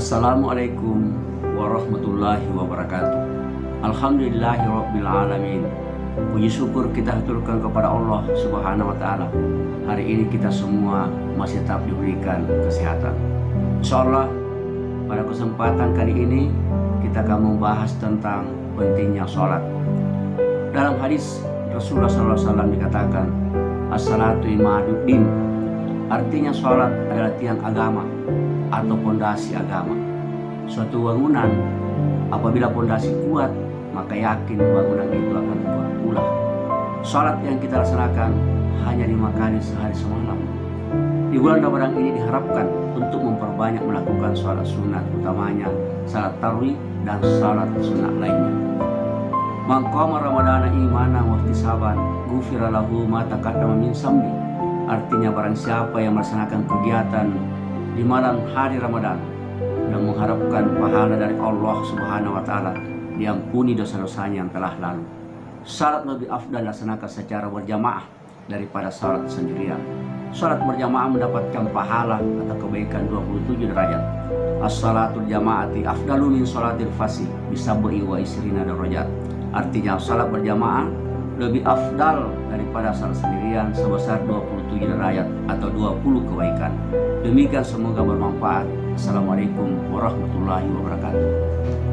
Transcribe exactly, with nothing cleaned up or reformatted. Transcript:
Assalamualaikum warahmatullahi wabarakatuh. Alhamdulillahirabbil alamin. Puji syukur kita haturkan kepada Allah Subhanahu wa taala. Hari ini kita semua masih tetap diberikan kesehatan. Insyaallah pada kesempatan kali ini kita akan membahas tentang pentingnya sholat. Dalam hadis Rasulullah shallallahu alaihi wasallam dikatakan, as-salatu imaduddin, artinya sholat adalah tiang agama atau pondasi agama. Suatu bangunan apabila pondasi kuat, maka yakin bangunan itu akan kuat pula. Sholat yang kita laksanakan hanya lima kali sehari semalam. Di bulan Ramadan ini diharapkan untuk memperbanyak melakukan sholat sunat, utamanya sholat tarawih dan sholat sunat lainnya. Man qama ramadana imanan wa ihtisaban ghufira lahu ma taqaddama min zambi. Artinya barang siapa yang melaksanakan kegiatan di malam hari Ramadan dan mengharapkan pahala dari Allah Subhanahu wa taala, diampuni dosa-dosanya yang telah lalu. Salat lebih afdal dilaksanakan secara berjamaah daripada salat sendirian. Salat berjamaah mendapatkan pahala atau kebaikan dua puluh tujuh derajat. As-salatul jamaati afdalu min salatil fasih bisab'i wa isrina darajat. Artinya salat berjamaah lebih afdal daripada salat sendirian sebesar dua puluh tujuh derajat atau dua puluh kebaikan. Demikian, semoga bermanfaat. Assalamualaikum warahmatullahi wabarakatuh.